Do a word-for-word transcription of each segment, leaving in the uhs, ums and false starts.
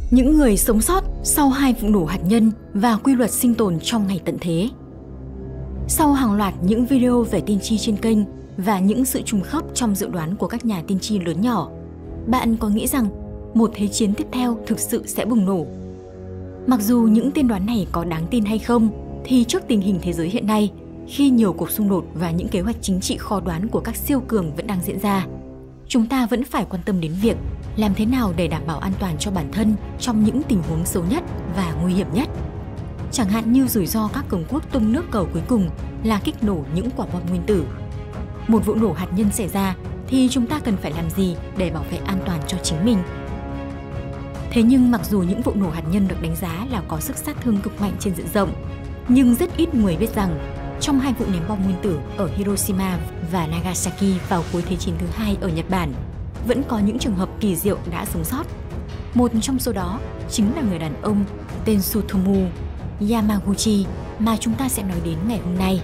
Những người sống sót sau hai vụ nổ hạt nhân và quy luật sinh tồn trong ngày tận thế. Sau hàng loạt những video về tiên tri trên kênh và những sự trùng khớp trong dự đoán của các nhà tiên tri lớn nhỏ, bạn có nghĩ rằng một thế chiến tiếp theo thực sự sẽ bùng nổ? Mặc dù những tiên đoán này có đáng tin hay không, thì trước tình hình thế giới hiện nay, khi nhiều cuộc xung đột và những kế hoạch chính trị khó đoán của các siêu cường vẫn đang diễn ra, chúng ta vẫn phải quan tâm đến việc làm thế nào để đảm bảo an toàn cho bản thân trong những tình huống xấu nhất và nguy hiểm nhất. Chẳng hạn như rủi ro các cường quốc tung nước cờ cuối cùng là kích nổ những quả bom nguyên tử. Một vụ nổ hạt nhân xảy ra thì chúng ta cần phải làm gì để bảo vệ an toàn cho chính mình? Thế nhưng mặc dù những vụ nổ hạt nhân được đánh giá là có sức sát thương cực mạnh trên diện rộng, nhưng rất ít người biết rằng trong hai vụ ném bom nguyên tử ở Hiroshima và Nagasaki vào cuối Thế chiến thứ hai ở Nhật Bản, vẫn có những trường hợp kỳ diệu đã sống sót. Một trong số đó chính là người đàn ông tên Tsutomu Yamaguchi mà chúng ta sẽ nói đến ngày hôm nay.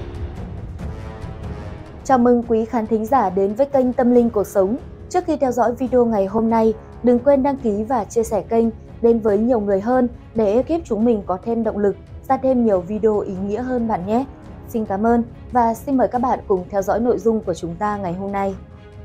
Chào mừng quý khán thính giả đến với kênh Tâm Linh Cuộc Sống. Trước khi theo dõi video ngày hôm nay, đừng quên đăng ký và chia sẻ kênh đến với nhiều người hơn để ekip chúng mình có thêm động lực ra thêm nhiều video ý nghĩa hơn bạn nhé. Xin cảm ơn và xin mời các bạn cùng theo dõi nội dung của chúng ta ngày hôm nay.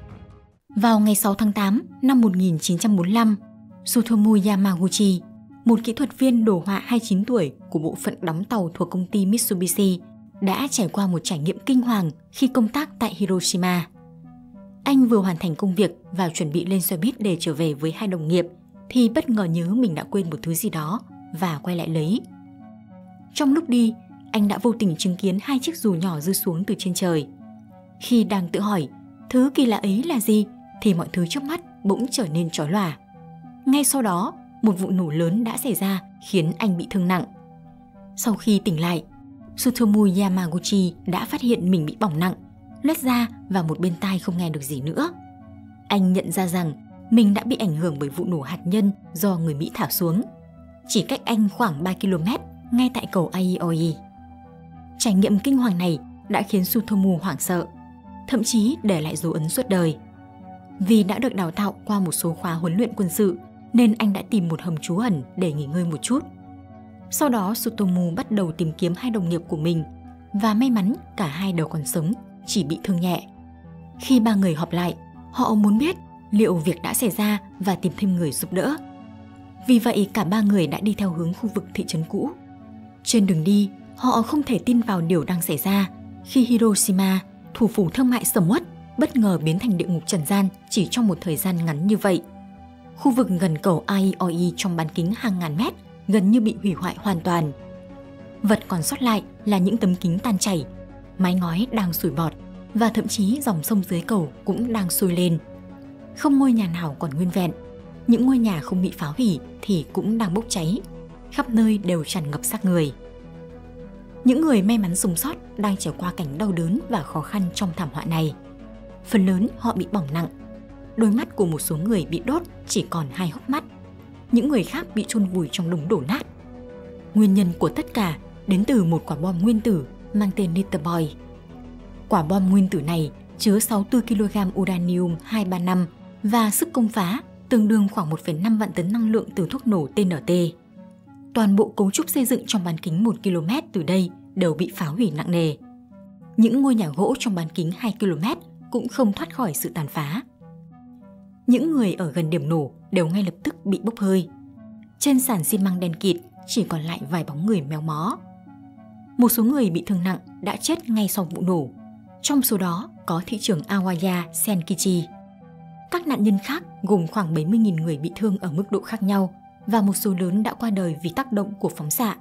Vào ngày sáu tháng tám năm một nghìn chín trăm bốn mươi lăm, Tsutomu Yamaguchi, một kỹ thuật viên đồ họa hai mươi chín tuổi của bộ phận đóng tàu thuộc công ty Mitsubishi, đã trải qua một trải nghiệm kinh hoàng khi công tác tại Hiroshima. Anh vừa hoàn thành công việc và chuẩn bị lên xe buýt để trở về với hai đồng nghiệp thì bất ngờ nhớ mình đã quên một thứ gì đó và quay lại lấy. Trong lúc đi, anh đã vô tình chứng kiến hai chiếc dù nhỏ rơi xuống từ trên trời. Khi đang tự hỏi thứ kỳ lạ ấy là gì thì mọi thứ trước mắt bỗng trở nên chói lòa. Ngay sau đó, một vụ nổ lớn đã xảy ra khiến anh bị thương nặng. Sau khi tỉnh lại, Tsutomu Yamaguchi đã phát hiện mình bị bỏng nặng, loét da và một bên tai không nghe được gì nữa. Anh nhận ra rằng mình đã bị ảnh hưởng bởi vụ nổ hạt nhân do người Mỹ thả xuống, chỉ cách anh khoảng ba ki lô mét ngay tại cầu Aioi. Trải nghiệm kinh hoàng này đã khiến Tsutomu hoảng sợ, thậm chí để lại dấu ấn suốt đời. Vì đã được đào tạo qua một số khóa huấn luyện quân sự nên anh đã tìm một hầm trú ẩn để nghỉ ngơi một chút. Sau đó Tsutomu bắt đầu tìm kiếm hai đồng nghiệp của mình và may mắn cả hai đều còn sống, chỉ bị thương nhẹ. Khi ba người họp lại, họ muốn biết liệu việc đã xảy ra và tìm thêm người giúp đỡ. Vì vậy cả ba người đã đi theo hướng khu vực thị trấn cũ. Trên đường đi, họ không thể tin vào điều đang xảy ra khi Hiroshima, thủ phủ thương mại sầm uất, bất ngờ biến thành địa ngục trần gian chỉ trong một thời gian ngắn như vậy. Khu vực gần cầu Aioi trong bán kính hàng ngàn mét gần như bị hủy hoại hoàn toàn. Vật còn sót lại là những tấm kính tan chảy, mái ngói đang sủi bọt và thậm chí dòng sông dưới cầu cũng đang sôi lên. Không ngôi nhà nào còn nguyên vẹn, những ngôi nhà không bị phá hủy thì cũng đang bốc cháy, khắp nơi đều tràn ngập xác người. Những người may mắn sống sót đang trải qua cảnh đau đớn và khó khăn trong thảm họa này. Phần lớn họ bị bỏng nặng. Đôi mắt của một số người bị đốt chỉ còn hai hốc mắt. Những người khác bị chôn vùi trong đống đổ nát. Nguyên nhân của tất cả đến từ một quả bom nguyên tử mang tên Litterboy. Quả bom nguyên tử này chứa sáu mươi tư ki lô gam uranium hai ba năm và sức công phá tương đương khoảng một phẩy năm vạn tấn năng lượng từ thuốc nổ T N T. Toàn bộ cấu trúc xây dựng trong bán kính một ki lô mét từ đây đều bị phá hủy nặng nề. Những ngôi nhà gỗ trong bán kính hai ki lô mét cũng không thoát khỏi sự tàn phá. Những người ở gần điểm nổ đều ngay lập tức bị bốc hơi. Trên sàn xi măng đen kịt chỉ còn lại vài bóng người méo mó. Một số người bị thương nặng đã chết ngay sau vụ nổ. Trong số đó có thị trưởng Awaya Senkichi. Các nạn nhân khác gồm khoảng bảy mươi nghìn người bị thương ở mức độ khác nhau và một số lớn đã qua đời vì tác động của phóng xạ.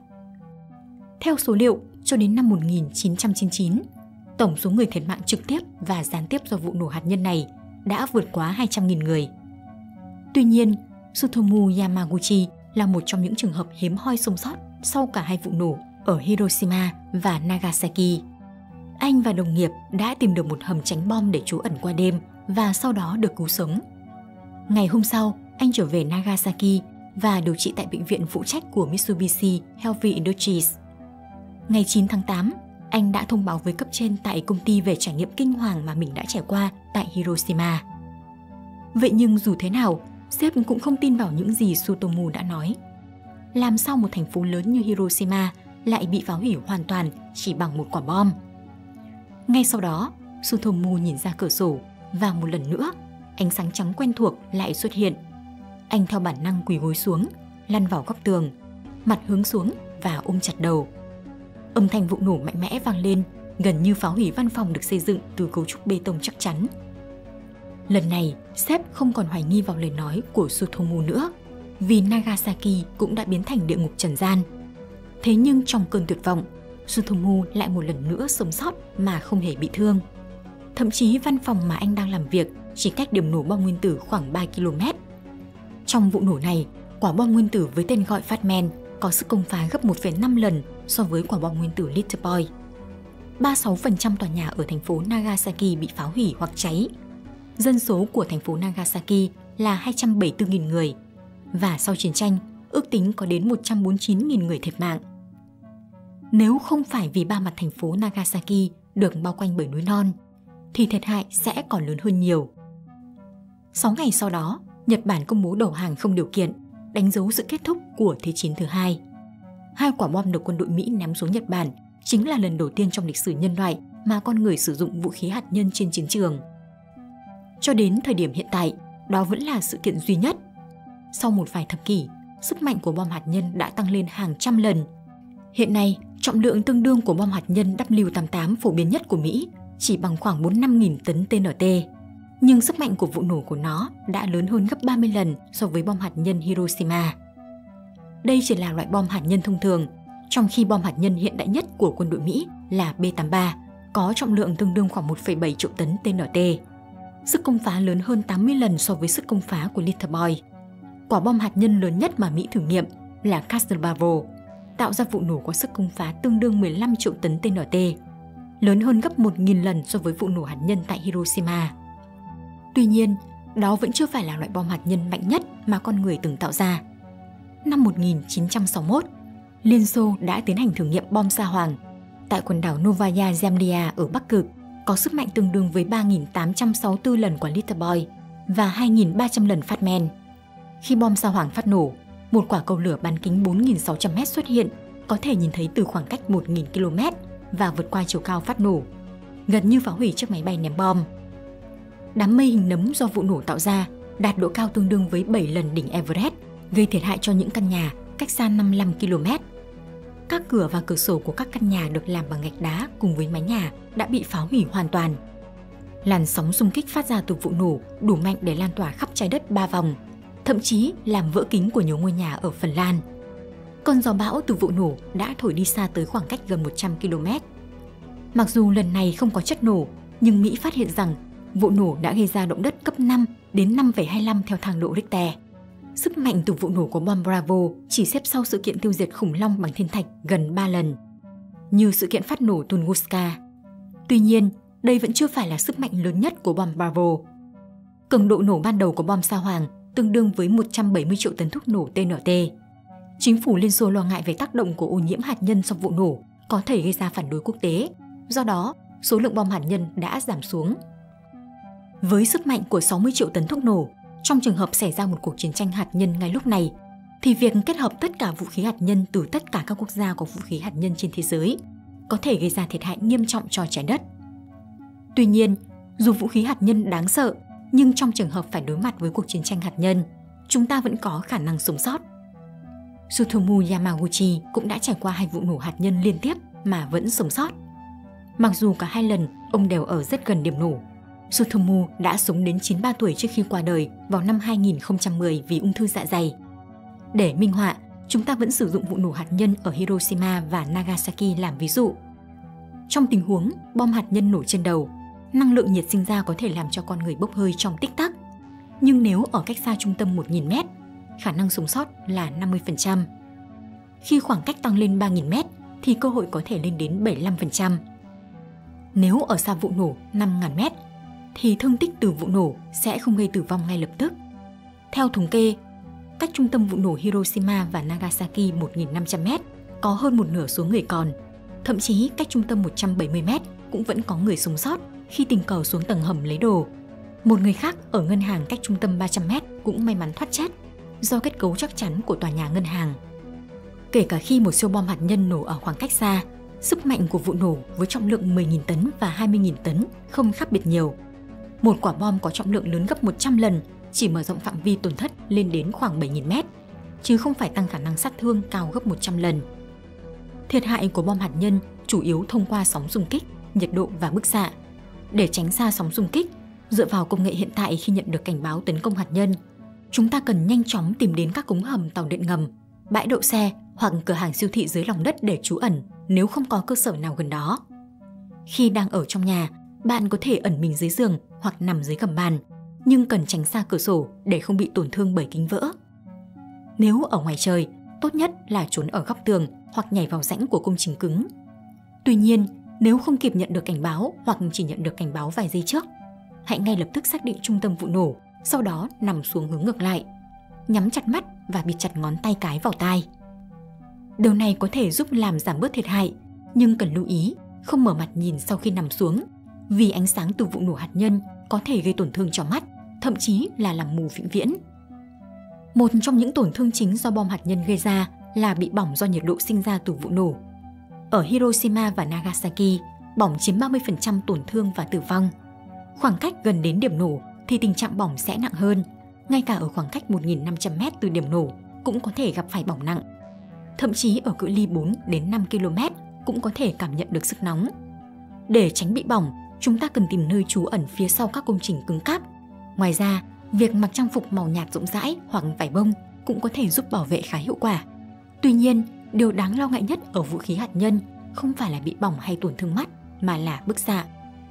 Theo số liệu, cho đến năm một nghìn chín trăm chín mươi chín, tổng số người thiệt mạng trực tiếp và gián tiếp do vụ nổ hạt nhân này đã vượt quá hai trăm nghìn người. Tuy nhiên, Tsutomu Yamaguchi là một trong những trường hợp hiếm hoi sống sót sau cả hai vụ nổ ở Hiroshima và Nagasaki. Anh và đồng nghiệp đã tìm được một hầm tránh bom để trú ẩn qua đêm và sau đó được cứu sống. Ngày hôm sau, anh trở về Nagasaki và điều trị tại bệnh viện phụ trách của Mitsubishi Heavy Industries. Ngày chín tháng tám, anh đã thông báo với cấp trên tại công ty về trải nghiệm kinh hoàng mà mình đã trải qua tại Hiroshima. Vậy nhưng dù thế nào, sếp cũng không tin vào những gì Tsutomu đã nói làm sao một thành phố lớn như Hiroshima lại bị phá hủy hoàn toàn chỉ bằng một quả bom. Ngay sau đó, Tsutomu nhìn ra cửa sổ và một lần nữa, ánh sáng trắng quen thuộc lại xuất hiện. Anh theo bản năng quỳ gối xuống, lăn vào góc tường, mặt hướng xuống và ôm chặt đầu. Âm thanh vụ nổ mạnh mẽ vang lên, gần như phá hủy văn phòng được xây dựng từ cấu trúc bê tông chắc chắn. Lần này, sếp không còn hoài nghi vào lời nói của Tsutomu nữa, vì Nagasaki cũng đã biến thành địa ngục trần gian. Thế nhưng trong cơn tuyệt vọng, Tsutomu lại một lần nữa sống sót mà không hề bị thương. Thậm chí văn phòng mà anh đang làm việc chỉ cách điểm nổ bom nguyên tử khoảng ba ki lô mét. Trong vụ nổ này, quả bom nguyên tử với tên gọi Fatman có sức công phá gấp một phẩy năm lần so với quả bom nguyên tử Little Boy. ba mươi sáu phần trăm tòa nhà ở thành phố Nagasaki bị phá hủy hoặc cháy. Dân số của thành phố Nagasaki là hai trăm bảy mươi tư nghìn người, và sau chiến tranh, ước tính có đến một trăm bốn mươi chín nghìn người thiệt mạng. Nếu không phải vì ba mặt thành phố Nagasaki được bao quanh bởi núi non, thì thiệt hại sẽ còn lớn hơn nhiều. Sáu ngày sau đó, Nhật Bản công bố đầu hàng không điều kiện, đánh dấu sự kết thúc của Thế chiến thứ hai. Hai quả bom được quân đội Mỹ ném xuống Nhật Bản chính là lần đầu tiên trong lịch sử nhân loại mà con người sử dụng vũ khí hạt nhân trên chiến trường. Cho đến thời điểm hiện tại, đó vẫn là sự kiện duy nhất. Sau một vài thập kỷ, sức mạnh của bom hạt nhân đã tăng lên hàng trăm lần. Hiện nay, trọng lượng tương đương của bom hạt nhân W tám mươi tám phổ biến nhất của Mỹ chỉ bằng khoảng bốn mươi lăm nghìn tấn T N T. Nhưng sức mạnh của vụ nổ của nó đã lớn hơn gấp ba mươi lần so với bom hạt nhân Hiroshima. Đây chỉ là loại bom hạt nhân thông thường, trong khi bom hạt nhân hiện đại nhất của quân đội Mỹ là B tám mươi ba, có trọng lượng tương đương khoảng một phẩy bảy triệu tấn T N T. Sức công phá lớn hơn tám mươi lần so với sức công phá của Little Boy. Quả bom hạt nhân lớn nhất mà Mỹ thử nghiệm là Castle Bravo, tạo ra vụ nổ có sức công phá tương đương mười lăm triệu tấn T N T, lớn hơn gấp một nghìn lần so với vụ nổ hạt nhân tại Hiroshima. Tuy nhiên, đó vẫn chưa phải là loại bom hạt nhân mạnh nhất mà con người từng tạo ra. Năm một nghìn chín trăm sáu mươi mốt, Liên Xô đã tiến hành thử nghiệm bom Sa Hoàng tại quần đảo Novaya Zemlya ở Bắc Cực, có sức mạnh tương đương với ba nghìn tám trăm sáu mươi tư lần quả Little Boy và hai nghìn ba trăm lần Fatman. Khi bom Sa Hoàng phát nổ, một quả cầu lửa bán kính bốn nghìn sáu trăm mét xuất hiện, có thể nhìn thấy từ khoảng cách một nghìn ki lô mét và vượt qua chiều cao phát nổ, gần như phá hủy chiếc máy bay ném bom. Đám mây hình nấm do vụ nổ tạo ra đạt độ cao tương đương với bảy lần đỉnh Everest, gây thiệt hại cho những căn nhà cách xa năm mươi lăm ki lô mét. Các cửa và cửa sổ của các căn nhà được làm bằng gạch đá cùng với mái nhà đã bị phá hủy hoàn toàn. Làn sóng xung kích phát ra từ vụ nổ đủ mạnh để lan tỏa khắp trái đất ba vòng, thậm chí làm vỡ kính của nhiều ngôi nhà ở Phần Lan. Cơn gió bão từ vụ nổ đã thổi đi xa tới khoảng cách gần một trăm ki lô mét. Mặc dù lần này không có chất nổ, nhưng Mỹ phát hiện rằng vụ nổ đã gây ra động đất cấp năm đến năm phẩy hai mươi lăm theo thang độ Richter. Sức mạnh từ vụ nổ của bom Bravo chỉ xếp sau sự kiện tiêu diệt khủng long bằng thiên thạch gần ba lần, như sự kiện phát nổ Tunguska. Tuy nhiên, đây vẫn chưa phải là sức mạnh lớn nhất của bom Bravo. Cường độ nổ ban đầu của bom Sa Hoàng tương đương với một trăm bảy mươi triệu tấn thuốc nổ T N T. Chính phủ Liên Xô lo ngại về tác động của ô nhiễm hạt nhân sau vụ nổ có thể gây ra phản đối quốc tế. Do đó, số lượng bom hạt nhân đã giảm xuống. Với sức mạnh của sáu mươi triệu tấn thuốc nổ, trong trường hợp xảy ra một cuộc chiến tranh hạt nhân ngay lúc này, thì việc kết hợp tất cả vũ khí hạt nhân từ tất cả các quốc gia có vũ khí hạt nhân trên thế giới có thể gây ra thiệt hại nghiêm trọng cho trái đất. Tuy nhiên, dù vũ khí hạt nhân đáng sợ, nhưng trong trường hợp phải đối mặt với cuộc chiến tranh hạt nhân, chúng ta vẫn có khả năng sống sót. Tsutomu Yamaguchi cũng đã trải qua hai vụ nổ hạt nhân liên tiếp mà vẫn sống sót. Mặc dù cả hai lần ông đều ở rất gần điểm nổ, Tsutomu đã sống đến chín mươi ba tuổi trước khi qua đời vào năm hai nghìn không trăm mười vì ung thư dạ dày. Để minh họa, chúng ta vẫn sử dụng vụ nổ hạt nhân ở Hiroshima và Nagasaki làm ví dụ. Trong tình huống bom hạt nhân nổ trên đầu, năng lượng nhiệt sinh ra có thể làm cho con người bốc hơi trong tích tắc. Nhưng nếu ở cách xa trung tâm một nghìn mét, khả năng sống sót là năm mươi phần trăm. Khi khoảng cách tăng lên ba nghìn mét thì cơ hội có thể lên đến bảy mươi lăm phần trăm. Nếu ở xa vụ nổ năm nghìn mét, thì thương tích từ vụ nổ sẽ không gây tử vong ngay lập tức. Theo thống kê, cách trung tâm vụ nổ Hiroshima và Nagasaki một nghìn năm trăm mét có hơn một nửa số người còn. Thậm chí cách trung tâm một trăm bảy mươi mét cũng vẫn có người sống sót khi tình cờ xuống tầng hầm lấy đồ. Một người khác ở ngân hàng cách trung tâm ba trăm mét cũng may mắn thoát chết do kết cấu chắc chắn của tòa nhà ngân hàng. Kể cả khi một siêu bom hạt nhân nổ ở khoảng cách xa, sức mạnh của vụ nổ với trọng lượng mười nghìn tấn và hai mươi nghìn tấn không khác biệt nhiều. Một quả bom có trọng lượng lớn gấp một trăm lần chỉ mở rộng phạm vi tổn thất lên đến khoảng bảy nghìn mét, chứ không phải tăng khả năng sát thương cao gấp một trăm lần. Thiệt hại của bom hạt nhân chủ yếu thông qua sóng xung kích, nhiệt độ và bức xạ. Để tránh xa sóng xung kích, dựa vào công nghệ hiện tại khi nhận được cảnh báo tấn công hạt nhân, chúng ta cần nhanh chóng tìm đến các cống hầm tàu điện ngầm, bãi đậu xe hoặc cửa hàng siêu thị dưới lòng đất để trú ẩn nếu không có cơ sở nào gần đó. Khi đang ở trong nhà, bạn có thể ẩn mình dưới giường hoặc nằm dưới gầm bàn, nhưng cần tránh xa cửa sổ để không bị tổn thương bởi kính vỡ. Nếu ở ngoài trời, tốt nhất là trốn ở góc tường hoặc nhảy vào rãnh của công trình cứng. Tuy nhiên, nếu không kịp nhận được cảnh báo hoặc chỉ nhận được cảnh báo vài giây trước, hãy ngay lập tức xác định trung tâm vụ nổ, sau đó nằm xuống hướng ngược lại, nhắm chặt mắt và bịt chặt ngón tay cái vào tai. Điều này có thể giúp làm giảm bớt thiệt hại, nhưng cần lưu ý không mở mặt nhìn sau khi nằm xuống, vì ánh sáng từ vụ nổ hạt nhân có thể gây tổn thương cho mắt, thậm chí là làm mù vĩnh viễn. Một trong những tổn thương chính do bom hạt nhân gây ra là bị bỏng do nhiệt độ sinh ra từ vụ nổ. Ở Hiroshima và Nagasaki, bỏng chiếm ba mươi phần trăm tổn thương và tử vong. Khoảng cách gần đến điểm nổ thì tình trạng bỏng sẽ nặng hơn, ngay cả ở khoảng cách một nghìn năm trăm mét từ điểm nổ cũng có thể gặp phải bỏng nặng. Thậm chí ở cự ly bốn đến năm ki lô mét cũng có thể cảm nhận được sức nóng. Để tránh bị bỏng, chúng ta cần tìm nơi trú ẩn phía sau các công trình cứng cáp. Ngoài ra, việc mặc trang phục màu nhạt rộng rãi hoặc vải bông cũng có thể giúp bảo vệ khá hiệu quả. Tuy nhiên, điều đáng lo ngại nhất ở vũ khí hạt nhân không phải là bị bỏng hay tổn thương mắt, mà là bức xạ.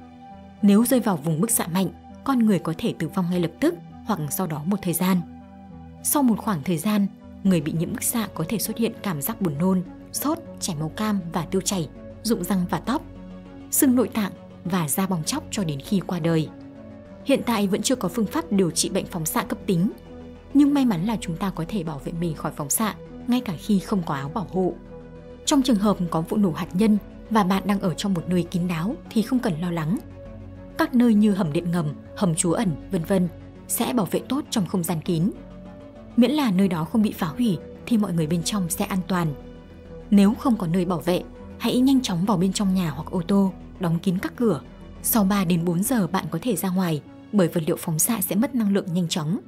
Nếu rơi vào vùng bức xạ mạnh, con người có thể tử vong ngay lập tức hoặc sau đó một thời gian. Sau một khoảng thời gian, người bị nhiễm bức xạ có thể xuất hiện cảm giác buồn nôn, sốt, chảy máu cam và tiêu chảy, rụng răng và tóc, sưng nội tạng và da bong tróc cho đến khi qua đời. Hiện tại vẫn chưa có phương pháp điều trị bệnh phóng xạ cấp tính, nhưng may mắn là chúng ta có thể bảo vệ mình khỏi phóng xạ ngay cả khi không có áo bảo hộ. Trong trường hợp có vụ nổ hạt nhân và bạn đang ở trong một nơi kín đáo thì không cần lo lắng. Các nơi như hầm điện ngầm, hầm trú ẩn, vân vân sẽ bảo vệ tốt trong không gian kín. Miễn là nơi đó không bị phá hủy thì mọi người bên trong sẽ an toàn. Nếu không có nơi bảo vệ, hãy nhanh chóng vào bên trong nhà hoặc ô tô, đóng kín các cửa. Sau ba đến bốn giờ bạn có thể ra ngoài, bởi vật liệu phóng xạ sẽ mất năng lượng nhanh chóng.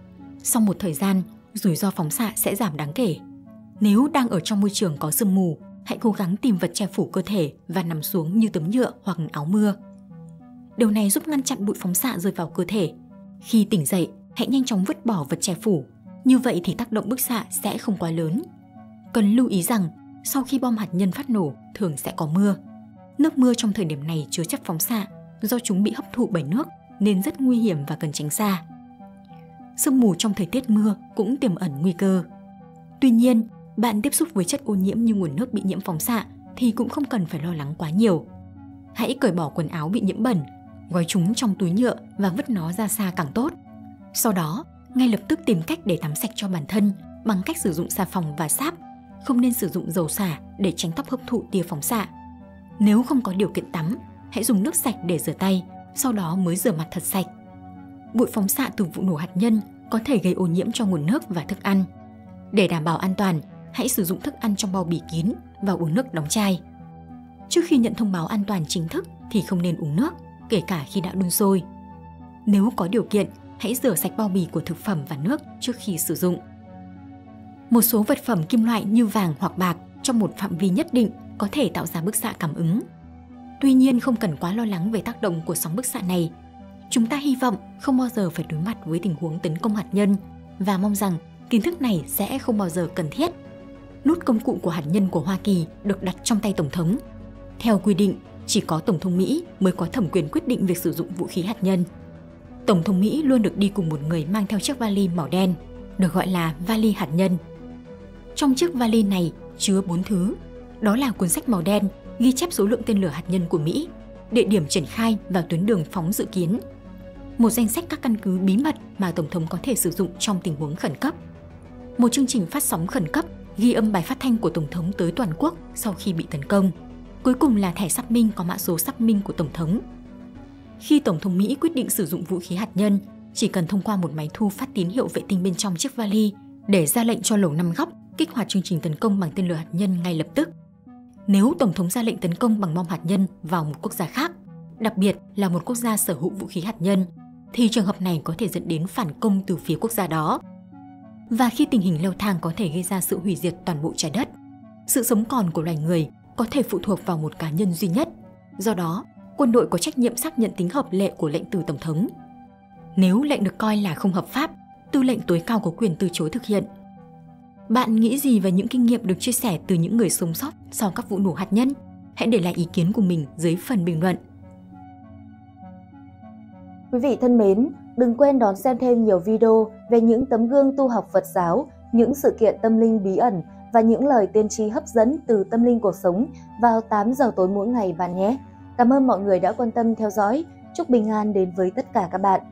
Sau một thời gian, rủi ro phóng xạ sẽ giảm đáng kể. Nếu đang ở trong môi trường có sương mù, hãy cố gắng tìm vật che phủ cơ thể và nằm xuống như tấm nhựa hoặc áo mưa. Điều này giúp ngăn chặn bụi phóng xạ rơi vào cơ thể. Khi tỉnh dậy, hãy nhanh chóng vứt bỏ vật che phủ. Như vậy thì tác động bức xạ sẽ không quá lớn. Cần lưu ý rằng, sau khi bom hạt nhân phát nổ thường sẽ có mưa. Nước mưa trong thời điểm này chứa chất phóng xạ, do chúng bị hấp thụ bởi nước nên rất nguy hiểm và cần tránh xa. Sương mù trong thời tiết mưa cũng tiềm ẩn nguy cơ. Tuy nhiên, bạn tiếp xúc với chất ô nhiễm như nguồn nước bị nhiễm phóng xạ thì cũng không cần phải lo lắng quá nhiều. Hãy cởi bỏ quần áo bị nhiễm bẩn, gói chúng trong túi nhựa và vứt nó ra xa càng tốt. Sau đó, ngay lập tức tìm cách để tắm sạch cho bản thân bằng cách sử dụng xà phòng và sáp. Không nên sử dụng dầu xả để tránh tóc hấp thụ tia phóng xạ. Nếu không có điều kiện tắm, hãy dùng nước sạch để rửa tay, sau đó mới rửa mặt thật sạch. Bụi phóng xạ từ vụ nổ hạt nhân có thể gây ô nhiễm cho nguồn nước và thức ăn. Để đảm bảo an toàn, hãy sử dụng thức ăn trong bao bì kín và uống nước đóng chai. Trước khi nhận thông báo an toàn chính thức thì không nên uống nước, kể cả khi đã đun sôi. Nếu có điều kiện, hãy rửa sạch bao bì của thực phẩm và nước trước khi sử dụng. Một số vật phẩm kim loại như vàng hoặc bạc trong một phạm vi nhất định có thể tạo ra bức xạ cảm ứng. Tuy nhiên, không cần quá lo lắng về tác động của sóng bức xạ này. Chúng ta hy vọng không bao giờ phải đối mặt với tình huống tấn công hạt nhân và mong rằng kiến thức này sẽ không bao giờ cần thiết. Nút công cụ của hạt nhân của Hoa Kỳ được đặt trong tay Tổng thống. Theo quy định, chỉ có Tổng thống Mỹ mới có thẩm quyền quyết định việc sử dụng vũ khí hạt nhân. Tổng thống Mỹ luôn được đi cùng một người mang theo chiếc vali màu đen, được gọi là vali hạt nhân. Trong chiếc vali này chứa bốn thứ, đó là cuốn sách màu đen ghi chép số lượng tên lửa hạt nhân của Mỹ, địa điểm triển khai và tuyến đường phóng dự kiến, một danh sách các căn cứ bí mật mà Tổng thống có thể sử dụng trong tình huống khẩn cấp, một chương trình phát sóng khẩn cấp ghi âm bài phát thanh của Tổng thống tới toàn quốc sau khi bị tấn công, cuối cùng là thẻ xác minh có mã số xác minh của Tổng thống. Khi Tổng thống Mỹ quyết định sử dụng vũ khí hạt nhân, chỉ cần thông qua một máy thu phát tín hiệu vệ tinh bên trong chiếc vali để ra lệnh cho Lầu Năm Góc kích hoạt chương trình tấn công bằng tên lửa hạt nhân ngay lập tức. Nếu Tổng thống ra lệnh tấn công bằng bom hạt nhân vào một quốc gia khác, đặc biệt là một quốc gia sở hữu vũ khí hạt nhân, thì trường hợp này có thể dẫn đến phản công từ phía quốc gia đó. Và khi tình hình leo thang có thể gây ra sự hủy diệt toàn bộ trái đất, sự sống còn của loài người có thể phụ thuộc vào một cá nhân duy nhất. Do đó, quân đội có trách nhiệm xác nhận tính hợp lệ của lệnh từ Tổng thống. Nếu lệnh được coi là không hợp pháp, tư lệnh tối cao có quyền từ chối thực hiện. Bạn nghĩ gì về những kinh nghiệm được chia sẻ từ những người sống sót sau các vụ nổ hạt nhân? Hãy để lại ý kiến của mình dưới phần bình luận. Quý vị thân mến, đừng quên đón xem thêm nhiều video về những tấm gương tu học Phật giáo, những sự kiện tâm linh bí ẩn và những lời tiên tri hấp dẫn từ Tâm Linh Cuộc Sống vào tám giờ tối mỗi ngày bạn nhé. Cảm ơn mọi người đã quan tâm theo dõi. Chúc bình an đến với tất cả các bạn.